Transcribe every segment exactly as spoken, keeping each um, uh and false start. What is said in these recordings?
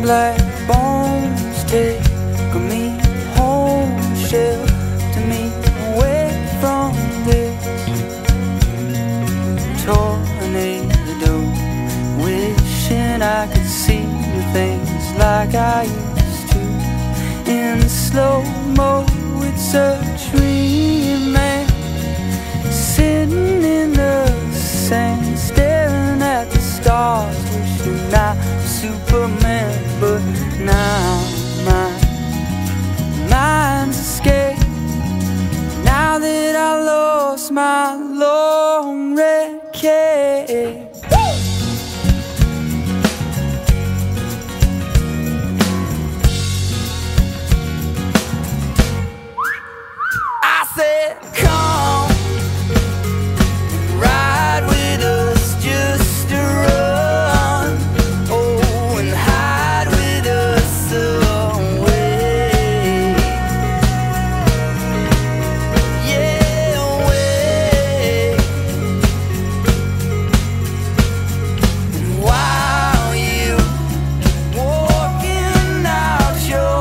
black bones take me home, shelter me away from this tornado. Wishing I could see things like I used to in slow-mo. It's a dream, man, sitting in the sand, staring at the stars, wishing I was Superman. But now my mind's escaped, now that I lost my long red cape. I said, come ride with us just to run, oh, and hide with us away, yeah, away. And while you walking out your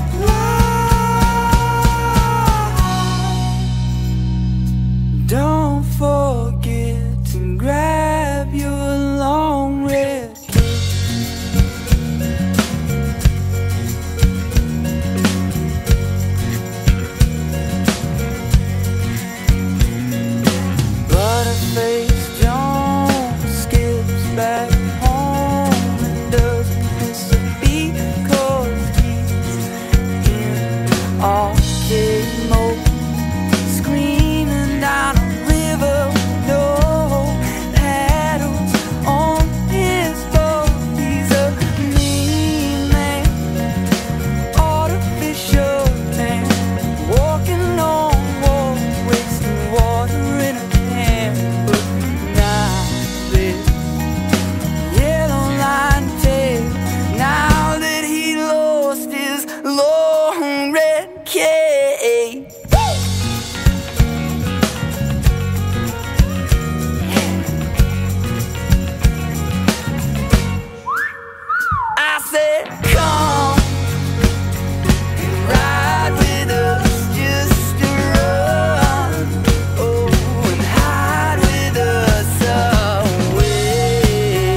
life, don't forget to grab your long red cape. Butterface Jones skips back home and doesn't miss a beat, 'cause he's in arcade mode, screaming down a river with no paddles on his boat. He's a mean man, artificial tan, walking on walls, wasting water in a can. But now this yellow line tail, now that he lost his long red cape. I said, come and ride with us just to run, oh, and hide with us away,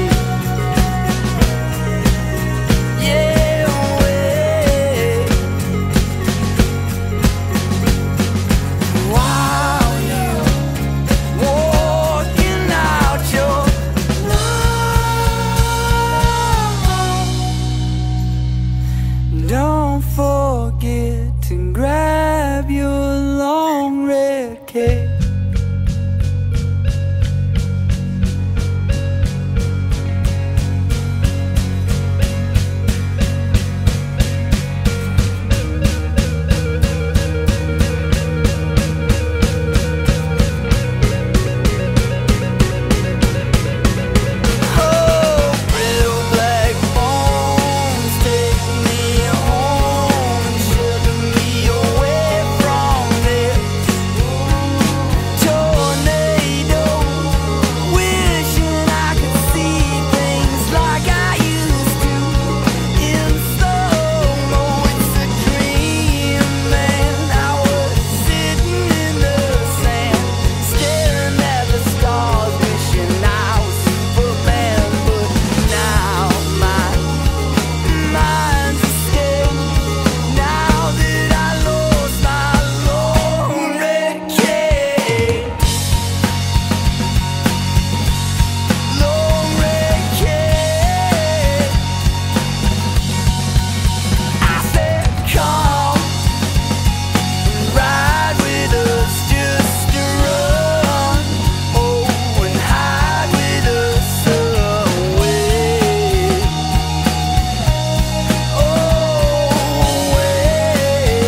yeah, away. While you walking out your life, don't forget to grab your long red cape. Oh, brittle black bones take me home and shelter me away from this tornado. Wishing I could see things like I used to in slow-mo. It's a dream, man. I was sitting in the sand, staring at the stars, wishing I was Superman. But now my mind's escaped, now that I lost my long red cape. Long red cape. I said, come and ride with us just to run, oh, and hide with us away, away.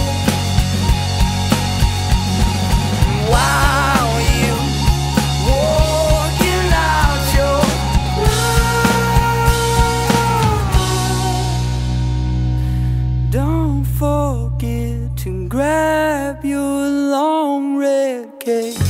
While you walking out your life, don't forget to grab your long red cape.